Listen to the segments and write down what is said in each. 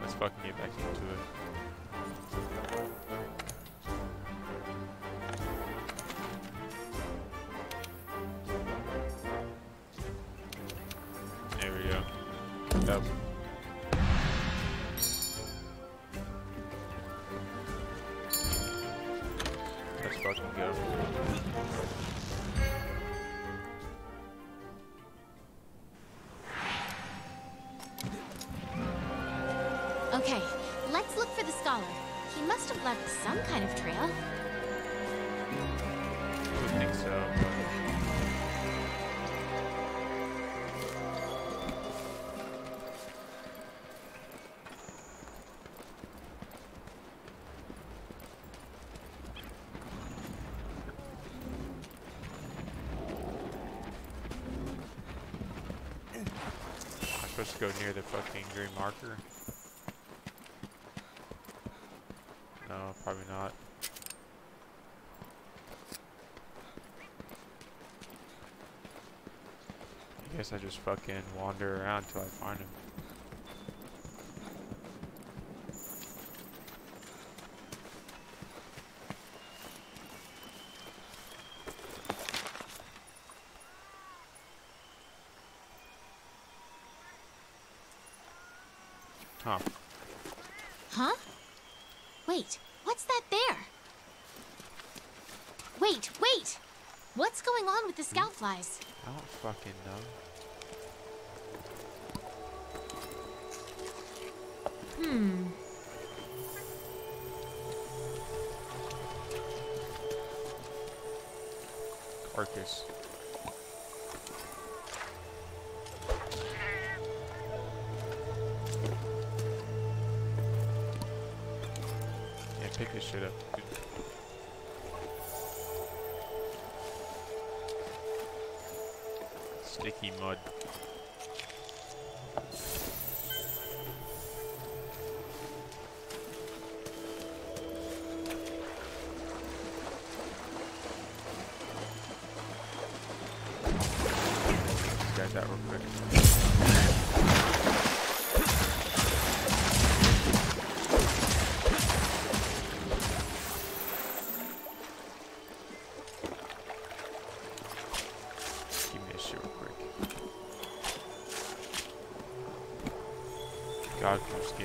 Let's fucking get back into it. There we go. Yep. Let's fucking go. Okay, let's look for the scholar. He must have left some kind of trail. I would think so. I'm supposed to go near the fucking green marker. No, probably not. I guess I just fucking wander around until I find him. Huh. Huh? Wait, what's that there? Wait! What's going on with the scout flies? I don't fucking know. Carcass. Yeah, pick this shit up, dude. Sticky mud. Let's that real quick. Give me this shit real quick. God, your skin.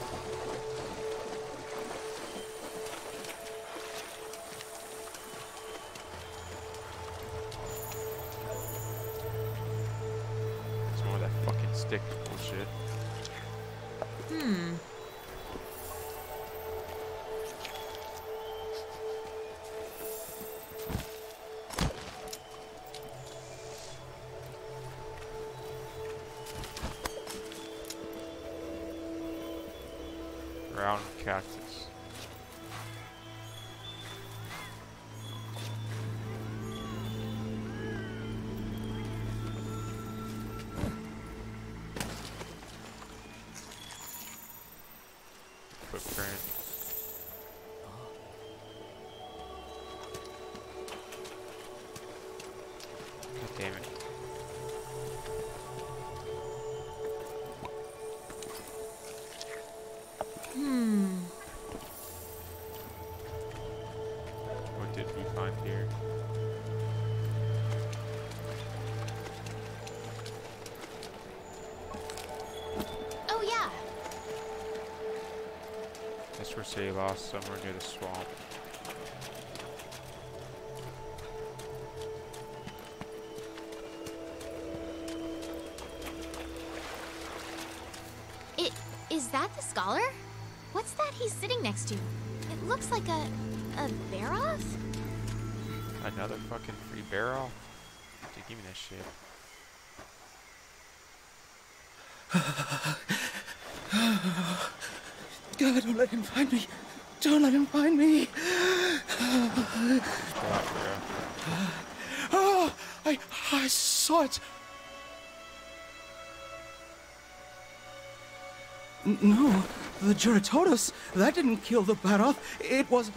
Some more of that fucking stick bullshit. Round cactus. Footprint. God damn it. What did we find here? Oh yeah, That's where say lost somewhere near the swamp. is that the scholar? What's that he's sitting next to? It looks like a Baroth? Another fucking free barrel? Dude, give me that shit. God, don't let him find me. Don't let him find me. Stop, bro. Oh, I saw it. No, the Geratodus. That didn't kill the Baroth. It was,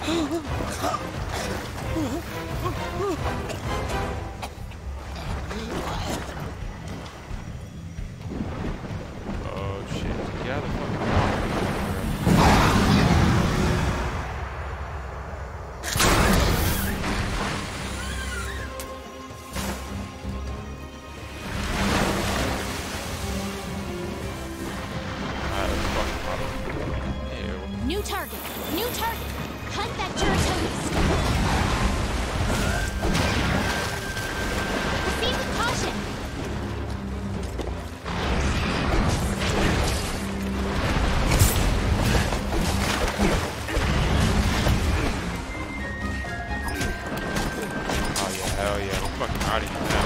Oh shit. Get out of the fucking water. New target! New target! Hunt that Juratonis! Proceed with caution! Oh yeah, hell yeah, we're fucking out of here now.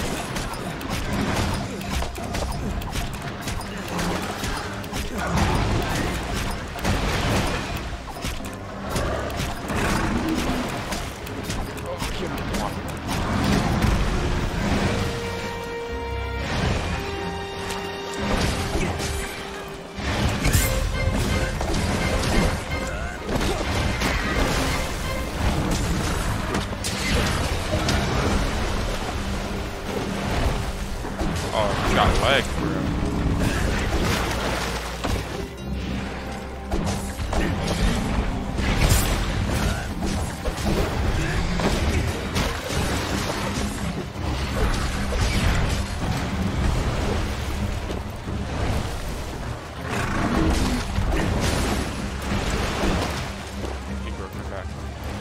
Oh, he's got legs, bro. He broke her back.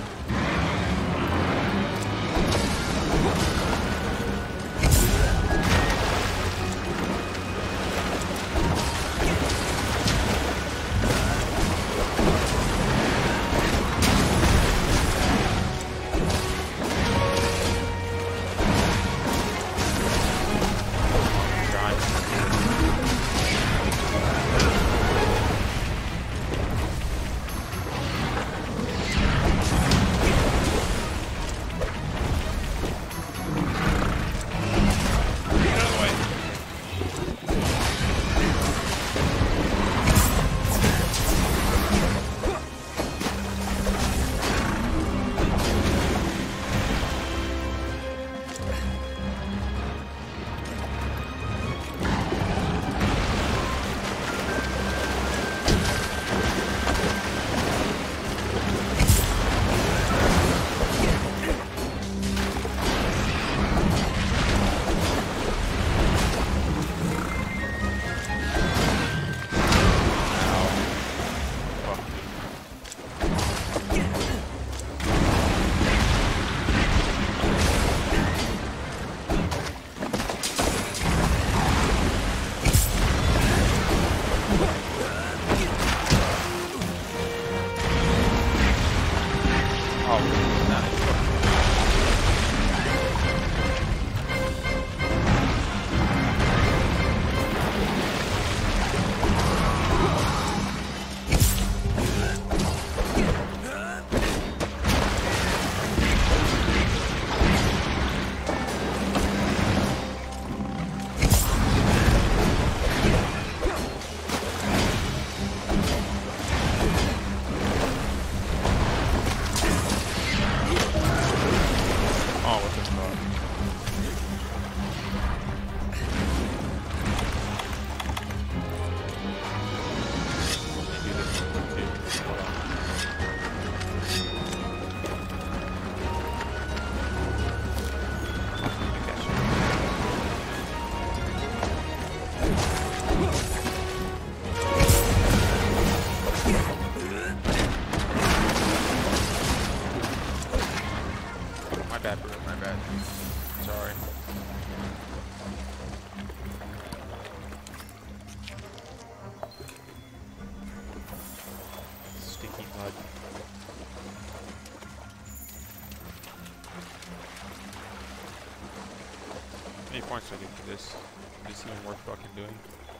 How many points do I get for this? Is this even worth fucking doing?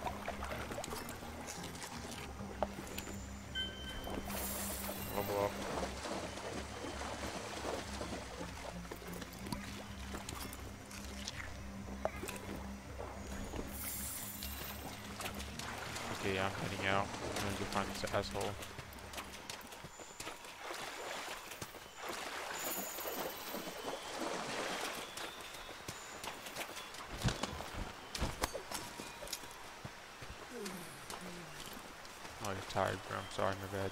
Level up. Okay, yeah, I'm heading out. I'm gonna go find this asshole. tired, bro. I'm sorry, my bad.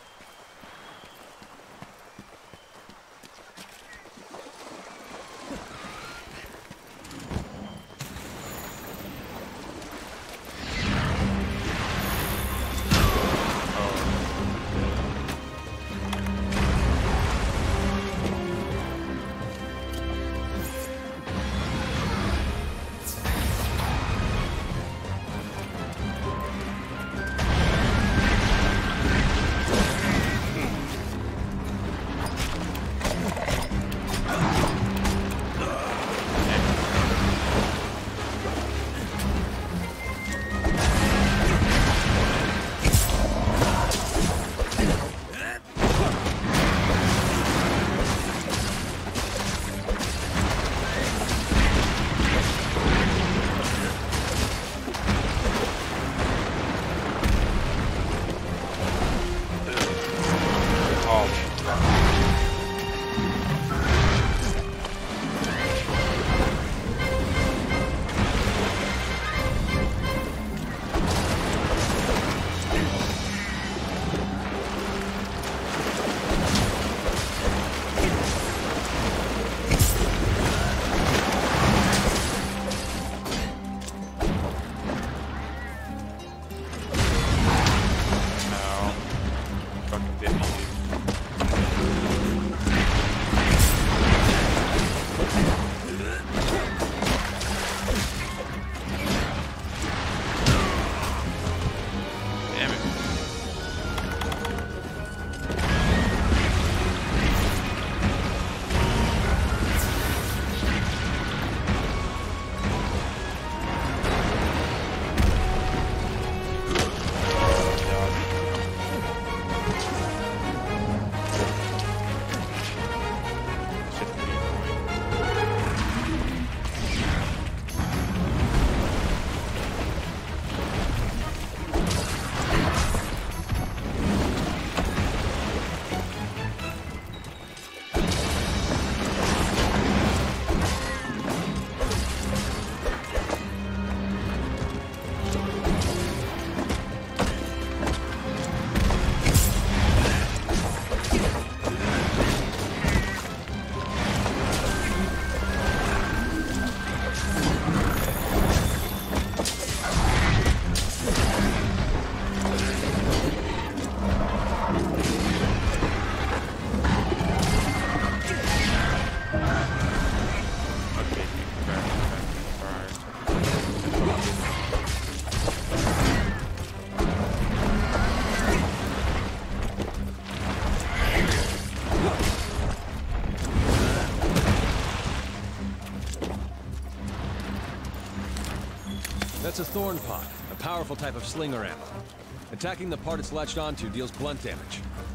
That's a thorn pot, a powerful type of slinger ammo. Attacking the part it's latched onto deals blunt damage.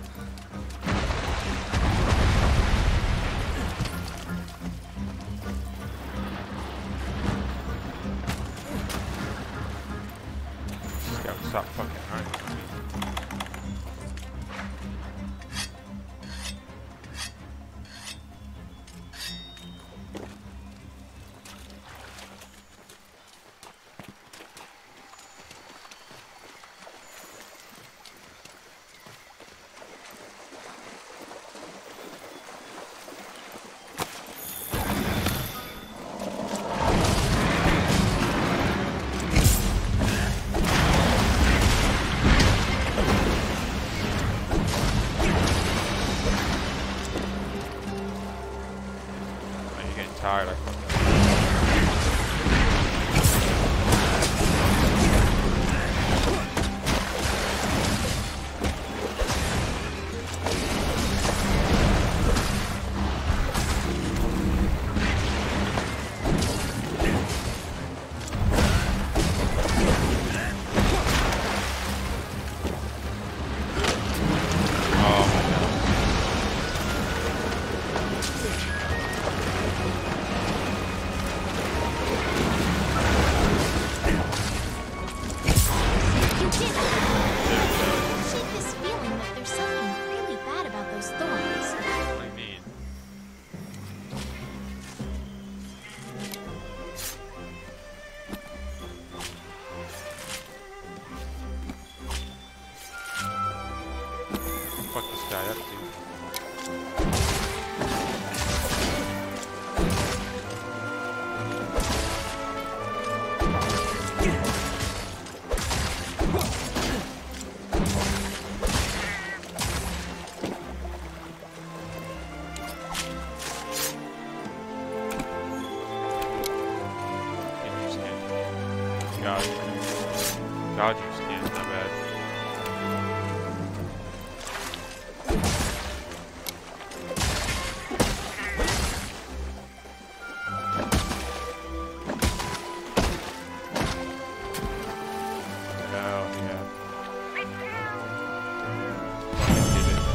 This guy would stop fucking running from me. Tired. I fuck this guy up, dude? Dodge your skin, not bad. Hell yeah. Fucking did it.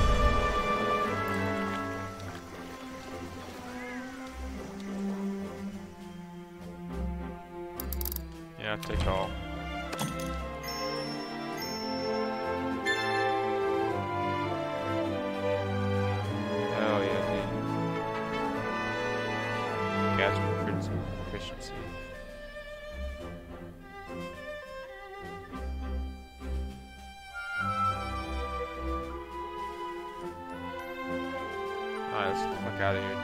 Yeah, take all. Efficiency. Alright, let's get the fuck out of here,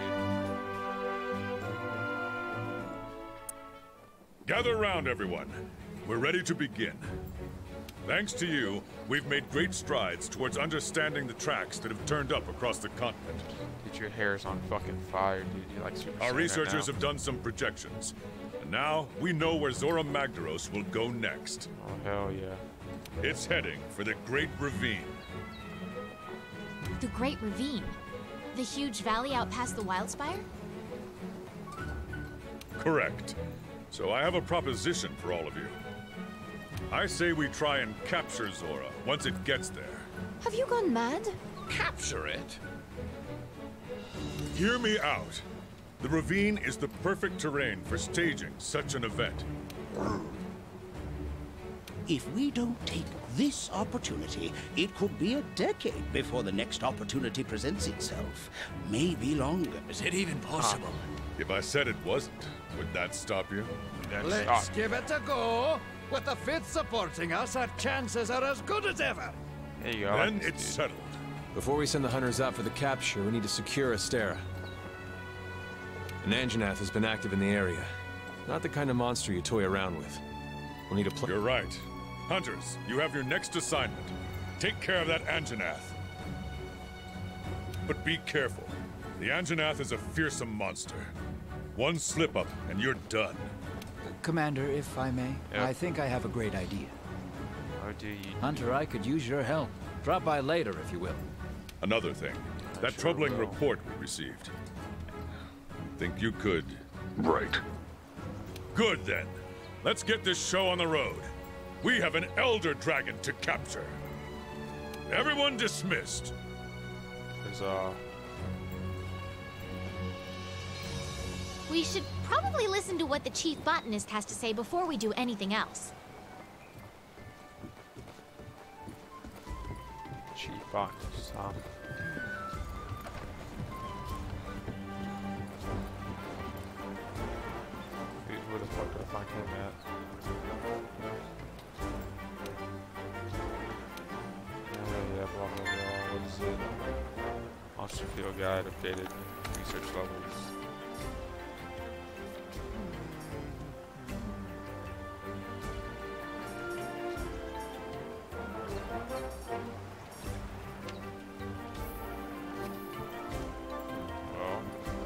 dude. Gather around, everyone. We're ready to begin. Thanks to you, we've made great strides towards understanding the tracks that have turned up across the continent. Dude, your hair is on fucking fire, dude. You're like Super Our Saiyan researchers right now. have done some projections. And now, we know where Zora Magdaros will go next. Oh, hell yeah. It's heading for the Great Ravine. The Great Ravine. The huge valley out past the Wildspire? Correct. So I have a proposition for all of you. I say we try and capture Zora once it gets there. Have you gone mad? Capture it? Hear me out. The ravine is the perfect terrain for staging such an event. If we don't take this opportunity, it could be a decade before the next opportunity presents itself. Maybe longer. Is it even possible? If I said it wasn't, would that stop you? Let's give it a go. With the Fifth supporting us, our chances are as good as ever. There you go. I Then like this it's dude. settled. Before we send the hunters out for the capture, we need to secure Astera. An Anjanath has been active in the area. Not the kind of monster you toy around with. We'll need a plan. You're right. Hunters, you have your next assignment. Take care of that Anjanath. But be careful. The Anjanath is a fearsome monster. One slip-up and you're done. Commander, if I may, Yep. I think I have a great idea. Oh, do you? Hunter, I could use your help. Drop by later, if you will. Another thing, that Sure troubling will. report we received. Think you could... Right. Good then. Let's get this show on the road. We have an Elder Dragon to capture. Everyone dismissed. There's We should probably listen to what the chief botanist has to say before we do anything else. Chief botanist, huh? Where the fuck do I find him at? Yeah, blah blah blah. What is it? Monster Field Guide, updated research levels. Well,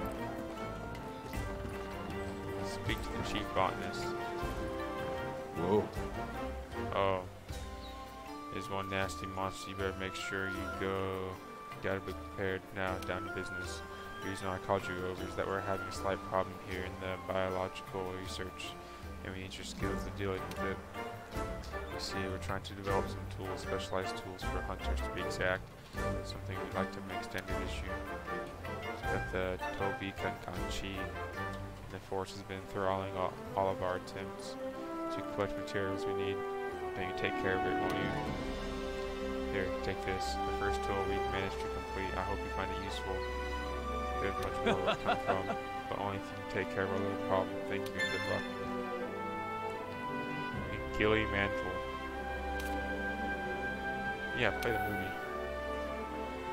speak to the chief botanist. Whoa. Oh, there's one nasty monster. You better make sure you go. You gotta be prepared now. Down to business. The reason I called you over is that we're having a slight problem here in the biological research, and we need your skills to deal with it. You see, we're trying to develop some tools, specialized tools for hunters to be exact. Something we'd like to make standard issue. But the Tobi Kankanchi and the force has been throttling all of our attempts to collect materials we need. Then you take care of it, won't you? Here, take this. The first tool we've managed to complete. I hope you find it useful. There's much more where it come from, but only if you can take care of our little problem. Thank you and good luck. Gilly Mantle. Yeah, play the movie.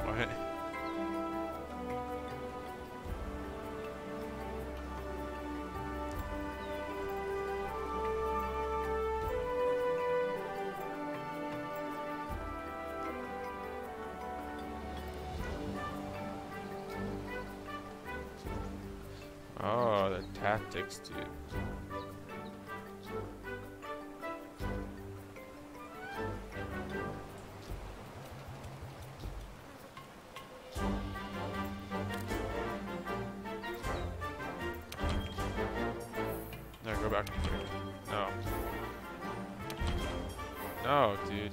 What? Oh, the tactics, dude. No, go back. No. No, dude.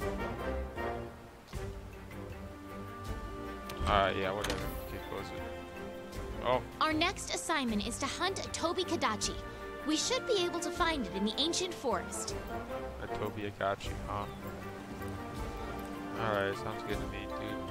Yeah, whatever. Okay, close it. Oh. Our next assignment is to hunt a Tobi Kadachi. We should be able to find it in the ancient forest. A Tobi Kadachi, huh? Alright, sounds good to me, dude.